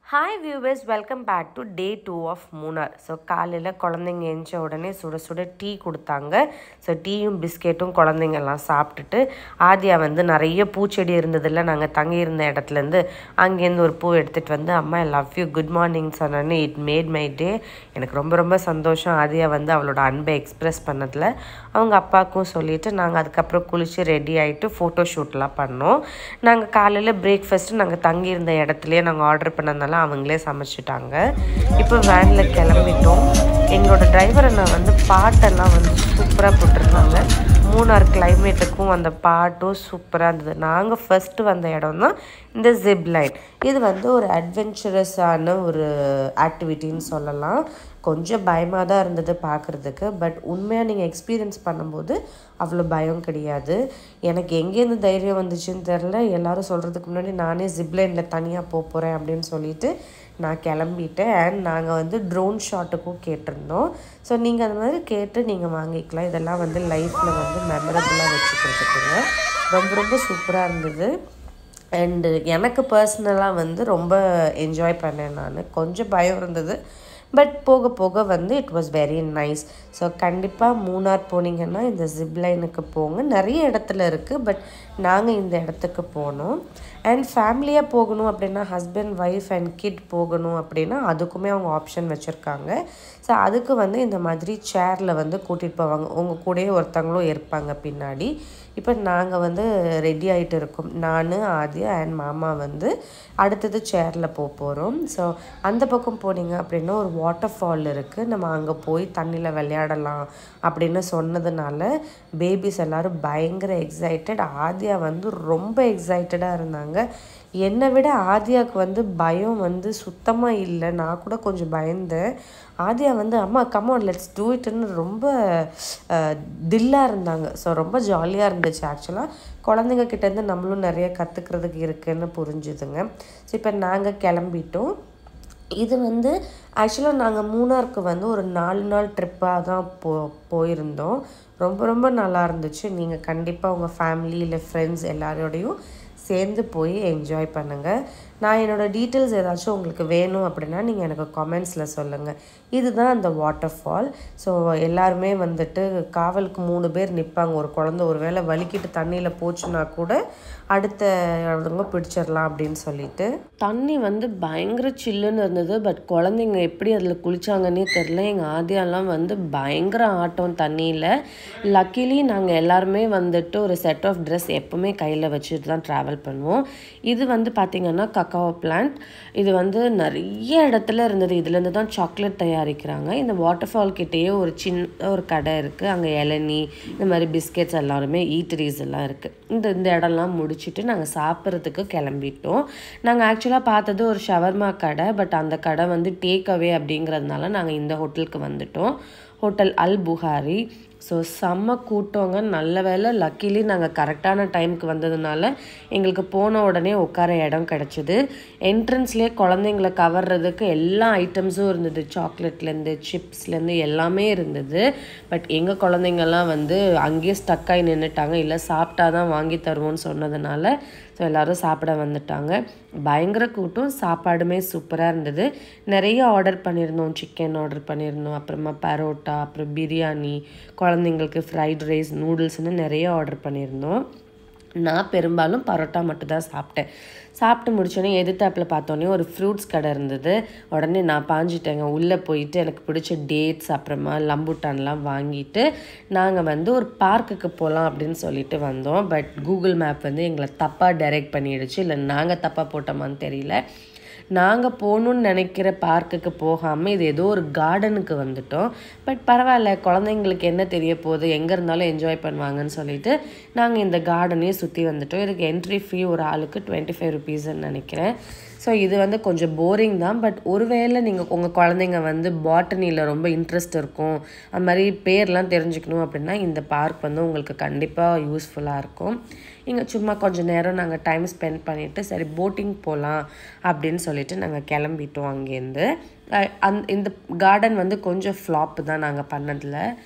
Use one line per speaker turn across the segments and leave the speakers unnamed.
Hi viewers, welcome back to day 2 of Munnar. So காலையில குழந்தைங்க எஞ்ச உடனே சுட சுட டீ கொடுத்தாங்க. ஸோ டீயும் பிஸ்கெட்டும் குழந்தைங்க எல்லாம் சாப்பிட்டுட்டு ஆதியா வந்து நிறைய பூச்செடி இருந்ததில்ல நாங்கள் தங்கியிருந்த இடத்துலேருந்து அங்கேருந்து ஒரு பூ எடுத்துகிட்டு வந்து அம்மா I love you good morning சொன்னோன்னே இட் மேட் மை டே. எனக்கு ரொம்ப ரொம்ப சந்தோஷம் ஆதியா வந்து அவளோட அன்பை எக்ஸ்ப்ரெஸ் பண்ணதில். அவங்க அப்பாவுக்கும் சொல்லிவிட்டு நாங்கள் அதுக்கப்புறம் குளித்து ரெடி ஆகிட்டு ஃபோட்டோ ஷூட்லாம் பண்ணோம். நாங்கள் காலையில் பிரேக்ஃபாஸ்ட்டு நாங்கள் தங்கியிருந்த இடத்துலையே நாங்கள் ஆர்டர் பண்ணதுனால அவங்களே சமைச்சிட்டாங்க. இப்போ வேனில் கிளம்பிட்டோம். எங்களோட டிரைவர் அண்ணா வந்து பாட்டெல்லாம் வந்து சூப்பராக போட்டிருந்தாங்க. மூணார் கிளைமேட்டுக்கும் அந்த பாட்டும் சூப்பராக இருந்தது. நாங்கள் ஃபஸ்ட்டு வந்த இடம் தான் இந்த ஜிப் லைன். இது வந்து ஒரு அட்வென்ச்சரஸான ஒரு ஆக்டிவிட்டின்னு சொல்லலாம். கொஞ்சம் பயமாக தான் இருந்தது பார்க்குறதுக்கு. பட் உண்மையாக நீங்கள் எக்ஸ்பீரியன்ஸ் பண்ணும்போது அவ்வளோ பயம் கிடையாது. எனக்கு எங்கேருந்து தைரியம் வந்துச்சுன்னு தெரில. எல்லோரும் சொல்கிறதுக்கு முன்னாடி நானே ஜிப்லைனில் தனியாக போகிறேன் அப்படின்னு சொல்லிட்டு நான் கிளம்பிட்டேன். அண்ட் நாங்கள் வந்து ட்ரோன் ஷாட்டுக்கும் கேட்டிருந்தோம். ஸோ நீங்கள் அந்த மாதிரி கேட்டு நீங்கள் வாங்கிக்கலாம். இதெல்லாம் வந்து லைஃப்பில் வந்து மெமரபுளாக வச்சுக்கிறதுக்குங்க ரொம்ப ரொம்ப சூப்பராக இருந்தது. அண்டு எனக்கு பர்சனலாக வந்து ரொம்ப என்ஜாய் பண்ணேன். நான் கொஞ்சம் பயம் இருந்தது, பட் போக போக வந்து it was very nice. So கண்டிப்பாக மூணார் போனீங்கன்னா இந்த ஜிப்லைனுக்கு போங்க. நிறைய இடத்துல இருக்குது, பட் நாங்கள் இந்த இடத்துக்கு போனோம். அண்ட் ஃபேமிலியாக போகணும் அப்படின்னா ஹஸ்பண்ட் ஒய்ஃப் அண்ட் கிட் போகணும் அப்படின்னா அதுக்குமே அவங்க ஆப்ஷன் வச்சுருக்காங்க. ஸோ அதுக்கு வந்து இந்த மாதிரி சேரில் வந்து கூட்டிகிட்டு போவாங்க. உங்கள் கூடயே ஒருத்தவங்களும் இருப்பாங்க பின்னாடி. இப்போ நாங்கள் வந்து ரெடி ஆகிட்டு இருக்கோம். நான் ஆதியா அண்ட் மாமா வந்து அடுத்தது சேரில் போகிறோம். ஸோ அந்த பக்கம் போனீங்க அப்படின்னா ஒரு வாட்டர் ஃபால் இருக்குது. நம்ம அங்கே போய் தண்ணியில் விளையாடலாம் அப்படின்னு சொன்னதுனால பேபிஸ் எல்லோரும் பயங்கர எக்ஸைட்டட். ஆதியா வந்து ரொம்ப எக்ஸைட்டடாக இருந்தாங்க. என்னை விட ஆதியாவுக்கு வந்து பயம் வந்து சுத்தமாக இல்லை. நான் கூட கொஞ்சம் பயந்தேன். ஆதியா வந்து அம்மா கமான் லெட்ஸ் டூ இட்னு ரொம்ப தில்லாக இருந்தாங்க. ஸோ ரொம்ப ஜாலியாக இருந்துச்சு. ஆக்சுவலாக குழந்தைங்க கிட்டேருந்து நம்மளும் நிறைய கற்றுக்கிறதுக்கு இருக்குதுன்னு புரிஞ்சுதுங்க. ஸோ இப்போ நாங்கள் கிளம்பிட்டோம். இது வந்து ஆக்சுவலாக நாங்கள் மூணாருக்கு வந்து ஒரு 4 நாள் ட்ரிப்பாக தான் போயிருந்தோம். ரொம்ப ரொம்ப நல்லா இருந்துச்சு. நீங்கள் கண்டிப்பாக உங்கள் ஃபேமிலி இல்லை ஃப்ரெண்ட்ஸ் எல்லாரோடையும் சேர்ந்து போய் என்ஜாய் பண்ணுங்கள். நான் என்னோடய டீட்டெயில்ஸ் ஏதாச்சும் உங்களுக்கு வேணும் அப்படின்னா நீங்கள் எனக்கு கமெண்ட்ஸில் சொல்லுங்கள். இதுதான் அந்த வாட்டர் ஃபால். ஸோ எல்லாருமே வந்துட்டு காவலுக்கு 3 பேர் நிற்பாங்க. ஒரு குழந்தை ஒரு வேளை வலிக்கிட்டு தண்ணியில் போச்சுன்னா கூட அடுத்த இடத்துங்க பிடிச்சிடலாம் அப்படின்னு சொல்லிட்டு. தண்ணி வந்து பயங்கர சில்லுன்னு இருந்தது. பட் குழந்தைங்க எப்படி அதில் குளித்தாங்கன்னே தெரில. எங்கள் ஆதியாலாம் வந்து பயங்கர ஆட்டம் தண்ணியில். லக்கிலி நாங்கள் எல்லாருமே வந்துட்டு ஒரு செட் ஆஃப் ட்ரெஸ் எப்போவுமே கையில் வச்சுட்டு தான் ட்ராவல் பண்ணுவோம். இது வந்து பார்த்திங்கன்னா கக்காவோ பிளான்ட். இது வந்து நிறைய இடத்துல இருந்தது. இதுலேருந்து தான் சாக்லேட் தயாரிக்கிறாங்க. இந்த வாட்டர் ஃபால் கிட்டேயே ஒரு சின்ன ஒரு கடை இருக்குது. அங்கே இளநீ இந்த மாதிரி பிஸ்கெட்ஸ் எல்லாருமே ஈட்டரிஸ் எல்லாம் இருக்குது. இந்த இடம்லாம் முடிச்சுட்டு நாங்கள் சாப்பிட்றதுக்கு கிளம்பிட்டோம். நாங்கள் ஆக்சுவலாக பார்த்தது ஒரு ஷவர்மா கடை. பட் அந்த கடை வந்து டேக் அவே அப்படிங்கிறதுனால நாங்கள் இந்த ஹோட்டலுக்கு வந்துட்டோம். ஹோட்டல் அல் புகாரி. ஸோ செம்ம கூட்டங்க. நல்ல வேலை லக்கிலி நாங்கள் கரெக்டான டைமுக்கு வந்ததுனால எங்களுக்கு போன உடனே உட்கார இடம் கிடச்சிது. என்ட்ரன்ஸ்லேயே குழந்தைங்களை கவர்றதுக்கு எல்லா ஐட்டம்ஸும் இருந்தது. சாக்லேட்லேருந்து சிப்ஸ்லேருந்து எல்லாமே இருந்தது. பட் எங்கள் குழந்தைங்கள்லாம் வந்து அங்கேயே ஸ்டக்காகி நின்றுட்டாங்க. இல்லை சாப்பிட்டா தான் வாங்கி தருவோன்னு சொன்னதுனால ஸோ எல்லோரும் சாப்பிட வந்துட்டாங்க. பயங்கர கூட்டம். சாப்பாடுமே சூப்பராக இருந்தது. நிறைய ஆர்டர் பண்ணியிருந்தோம். சிக்கன் ஆர்டர் பண்ணியிருந்தோம், அப்புறமா பரோட்டா, அப்புறம் பிரியாணி, குழந்தைங்களுக்கு ஃப்ரைட் ரைஸ், நூடுல்ஸ்னு நிறைய ஆர்டர் பண்ணியிருந்தோம். நான் பெரும்பாலும் பரோட்டா மட்டும்தான் சாப்பிட்டேன். சாப்பிட்டு முடிச்சோடனே எதிர்த்தாப்பில் பார்த்தோன்னே ஒரு ஃப்ரூட்ஸ் கடை இருந்தது. உடனே நான் பாஞ்சிட்டேங்க. உள்ளே போயிட்டு எனக்கு பிடிச்ச டேட்ஸ் அப்புறமா லம்புட்டான்லாம் வாங்கிட்டு நாங்கள் வந்து ஒரு பார்க்குக்கு போகலாம் அப்படின்னு சொல்லிட்டு வந்தோம். பட் கூகுள் மேப் வந்து எங்களை தப்பாக டைரெக்ட் பண்ணிடுச்சு. இல்லை நாங்கள் தப்பாக போட்டோமான்னு தெரியல. நாங்கள் போகணுன்னு நினைக்கிற பார்க்குக்கு போகாமல் இது ஏதோ ஒரு கார்டனுக்கு வந்துட்டோம். பட் பரவாயில்ல, குழந்தைங்களுக்கு என்ன தெரிய போகுது, எங்கே இருந்தாலும் என்ஜாய் பண்ணுவாங்கன்னு சொல்லிட்டு நாங்கள் இந்த கார்டனையே சுற்றி வந்துட்டோம். இதுக்கு என்ட்ரி ஃபீ ஒரு ஆளுக்கு 25 ருபீஸ்ன்னு நினைக்கிறேன். ஸோ இது வந்து கொஞ்சம் போரிங் தான். பட் ஒருவேளை நீங்கள் உங்கள் குழந்தைங்க வந்து பாட்டனியில் ரொம்ப இன்ட்ரெஸ்ட் இருக்கும், அது மாதிரி பேர்லாம் தெரிஞ்சுக்கணும் அப்படின்னா இந்த பார்க் வந்து உங்களுக்கு கண்டிப்பாக யூஸ்ஃபுல்லாக இருக்கும். இங்கே சும்மா கொஞ்சம் நேரம் நாங்கள் டைம் ஸ்பெண்ட் பண்ணிவிட்டு சரி போட்டிங் போகலாம் அப்படின்னு சொல்லிட்டு நாங்கள் கிளம்பிட்டோம் அங்கேருந்து. இந்த கார்டன் வந்து கொஞ்சம் ஃப்ளாப்பு தான் நாங்கள் பண்ணதில்.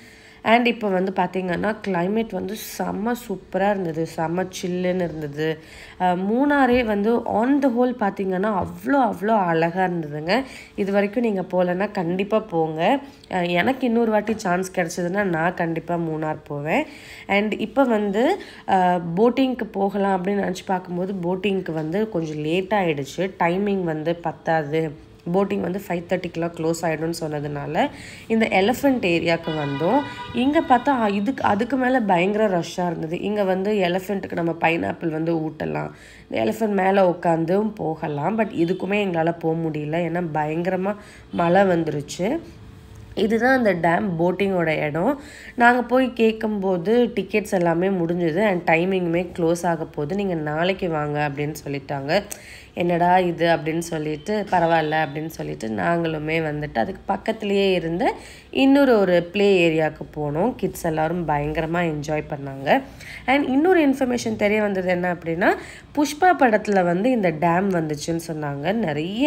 அண்ட் இப்போ வந்து பார்த்திங்கன்னா கிளைமேட் வந்து செம்ம சூப்பராக இருந்தது, செம்ம சில்லுன்னு இருந்தது. மூணாரே வந்து ஆன் த ஹோல் பார்த்திங்கன்னா அவ்வளோ அழகாக இருந்ததுங்க. இது வரைக்கும் நீங்கள் போகலன்னா கண்டிப்பாக போங்க. எனக்கு இன்னொரு வாட்டி சான்ஸ் கிடச்சிதுன்னா நான் கண்டிப்பாக மூணார் போவேன். அண்ட் இப்போ வந்து போட்டிங்க்கு போகலாம் அப்படின்னு நினச்சி பார்க்கும்போது போட்டிங்க்கு வந்து கொஞ்சம் லேட் ஆகிடுச்சு. டைமிங் வந்து பத்தாது, போட்டிங் வந்து 5:30க்குலாம் க்ளோஸ் ஆகிடும்னு சொன்னதுனால இந்த எலிஃபெண்ட் ஏரியாவுக்கு வந்தோம். இங்கே பார்த்தா அதுக்கு மேலே பயங்கர ரஷ்ஷாக இருந்தது. இங்கே வந்து எலிஃபெண்ட்டுக்கு நம்ம பைனாப்பிள் வந்து ஊட்டலாம், இந்த எலிஃபெண்ட் மேலே உட்காந்தும் போகலாம். பட் இதுக்குமே எங்களால் போக முடியல, ஏன்னா பயங்கரமாக மழை வந்துருச்சு. இதுதான் அந்த டேம் போட்டிங்கோட இடம். நாங்கள் போய் கேட்கும்போது டிக்கெட்ஸ் எல்லாமே முடிஞ்சுது அண்ட் டைமிங்குமே க்ளோஸ் ஆக போகுது, நீங்கள் நாளைக்கு வாங்க அப்படின்னு சொல்லிட்டாங்க. என்னடா இது அப்படின்னு சொல்லிட்டு பரவாயில்ல அப்படின்னு சொல்லிட்டு நாங்களுமே வந்துட்டு அதுக்கு பக்கத்துலேயே இருந்த இன்னொரு ப்ளே ஏரியாவுக்கு போனோம். கிட்ஸ் எல்லோரும் பயங்கரமாக என்ஜாய் பண்ணாங்க. அண்ட் இன்னொரு இன்ஃபர்மேஷன் தெரிய வந்தது என்ன அப்படின்னா, புஷ்பா படத்தில் வந்து இந்த டேம் வந்துச்சுன்னு சொன்னாங்க. நிறைய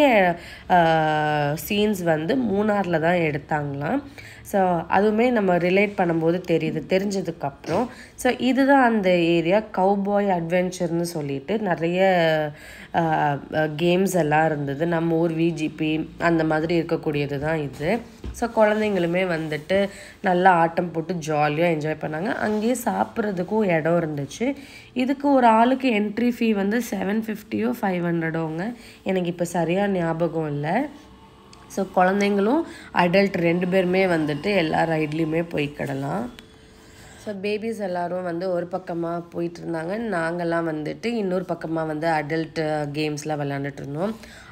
சீன்ஸ் வந்து மூணாரில் தான் எடுத்தாங்களாம். ஸோ அதுவுமே நம்ம ரிலேட் பண்ணும்போது தெரிஞ்சதுக்கப்புறம் ஸோ இதுதான் அந்த ஏரியா. கவுபாய் அட்வென்ச்சர்னு சொல்லிட்டு நிறைய கேம்ஸ் எல்லாம் இருந்தது. நம்ம ஊர் விஜிபி அந்த மாதிரி இருக்கக்கூடியது தான் இது. ஸோ குழந்தைங்களுமே வந்துட்டு நல்லா ஆட்டம் போட்டு ஜாலியாக என்ஜாய் பண்ணாங்க. அங்கேயே சாப்பிட்றதுக்கும் இடம் இருந்துச்சு. இதுக்கு ஒரு ஆளுக்கு என்ட்ரி ஃபீ வந்து 750 500 எனக்கு இப்போ சரியாக ஞாபகம் இல்லை. ஸோ குழந்தைங்களும் அடல்ட் 2 பேருமே வந்துட்டு எல்லா ரைட்லேயுமே போய்க்கிடலாம். ஸோ பேபிஸ் எல்லோரும் வந்து ஒரு பக்கமாக போயிட்டு இருந்தாங்க, நாங்கள்லாம் வந்துட்டு இன்னொரு பக்கமாக வந்து அடல்ட் கேம்ஸ்லாம் விளாண்டுட்டு இருந்தோம்.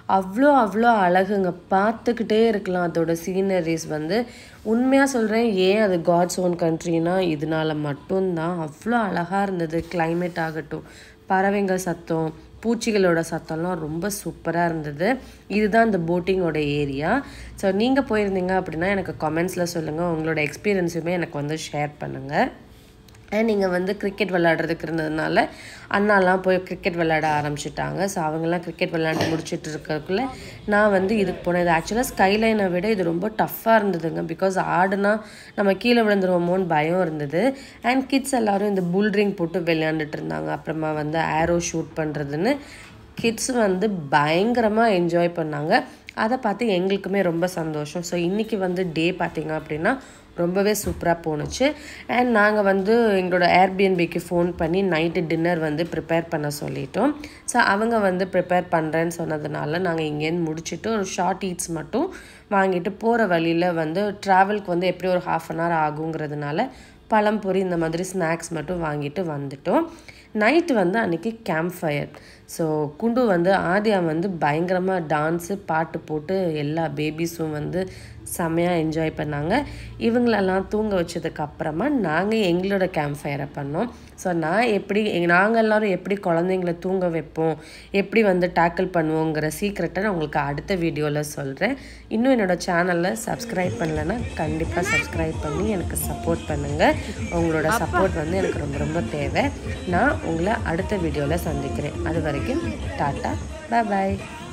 அவ்வளோ அழகுங்க, பார்த்துக்கிட்டே இருக்கலாம். அதோட சீனரிஸ் வந்து உண்மையாக சொல்கிறேன், ஏன் அது காட்ஸ் ஓன் கண்ட்ரினா இதனால மட்டும்தான். அவ்வளோ அழகாக இருந்தது. கிளைமேட் ஆகட்டும், பறவைங்க சத்தம், பூச்சிகளோட சத்தம்லாம் ரொம்ப சூப்பராக இருந்தது. இதுதான் இந்த போட்டிங்கோட ஏரியா. ஸோ நீங்கள் போயிருந்தீங்க அப்படின்னா எனக்கு கமெண்ட்ஸில் சொல்லுங்கள், உங்களோட எக்ஸ்பீரியன்ஸுமே எனக்கு வந்து ஷேர் பண்ணுங்கள். அண்ட் நீங்கள் வந்து கிரிக்கெட் விளையாடுறதுக்கு இருந்ததுனால அண்ணாலாம் போய் கிரிக்கெட் விளையாட ஆரம்பிச்சிட்டாங்க. ஸோ அவங்கெல்லாம் கிரிக்கெட் விளையாண்டு முடிச்சுட்டு இருக்கிறதுக்குள்ள நான் வந்து இதுக்கு போனேன். இது ஆக்சுவலாக ஸ்கைலைனை விட இது ரொம்ப டஃப்பாக இருந்ததுங்க. பிகாஸ் ஆடுனா நம்ம கீழே விழுந்துருவோமோன்னு பயம் இருந்தது. அண்ட் கிட்ஸ் எல்லோரும் இந்த புல்ரிங் போட்டு விளையாண்டுட்டு இருந்தாங்க. அப்புறமா வந்து ஏரோ ஷூட் பண்ணுறதுன்னு கிட்ஸ் வந்து பயங்கரமாக என்ஜாய் பண்ணாங்க. அதை பார்த்து எங்களுக்குமே ரொம்ப சந்தோஷம். ஸோ இன்றைக்கி வந்து டே பார்த்திங்க அப்படின்னா ரொம்பவே சூப்பராக போணுச்சு. அண்ட் நாங்கள் வந்து எங்களோட ஏர்பிஎன்பிக்கு ஃபோன் பண்ணி நைட்டு டின்னர் வந்து ப்ரிப்பேர் பண்ண சொல்லிட்டோம். ஸோ அவங்க வந்து ப்ரிப்பேர் பண்ணுறேன்னு சொன்னதுனால நாங்கள் இங்கேருந்து முடிச்சுட்டு ஒரு ஷார்ட் ஈட்ஸ் மட்டும் வாங்கிட்டு போகிற வழியில் வந்து ட்ராவலுக்கு வந்து எப்படி ஒரு 1/2 hour ஆகுங்கிறதுனால பழம்பொரி இந்த மாதிரி ஸ்நாக்ஸ் மட்டும் வாங்கிட்டு வந்துட்டோம். நைட்டு வந்து அன்றைக்கி கேம்ப் ஃபயர். ஸோ குண்டு வந்து ஆதியா வந்து பயங்கரமாக டான்ஸு பாட்டு போட்டு எல்லா பேபிஸும் வந்து செம்மையாக என்ஜாய் பண்ணாங்க. இவங்களெல்லாம் தூங்க வச்சதுக்கப்புறமா நாங்கள் எங்களோட கேம்ப் ஃபயரை பண்ணோம். ஸோ நாங்கள் எல்லோரும் எப்படி குழந்தைங்கள தூங்க வைப்போம், எப்படி வந்து டேக்கிள் பண்ணுவோங்கிற சீக்ரெட்டை நான் உங்களுக்கு அடுத்த வீடியோவில் சொல்கிறேன். இன்னும் என்னோடய சேனலில் சப்ஸ்கிரைப் பண்ணலைன்னா கண்டிப்பாக சப்ஸ்கிரைப் பண்ணி எனக்கு சப்போர்ட் பண்ணுங்கள். உங்களோட சப்போர்ட் வந்து எனக்கு ரொம்ப ரொம்ப தேவை. நான் உங்களை அடுத்த வீடியோவில் சந்திக்கிறேன். அது வரைக்கும் டாட்டா, பாய்.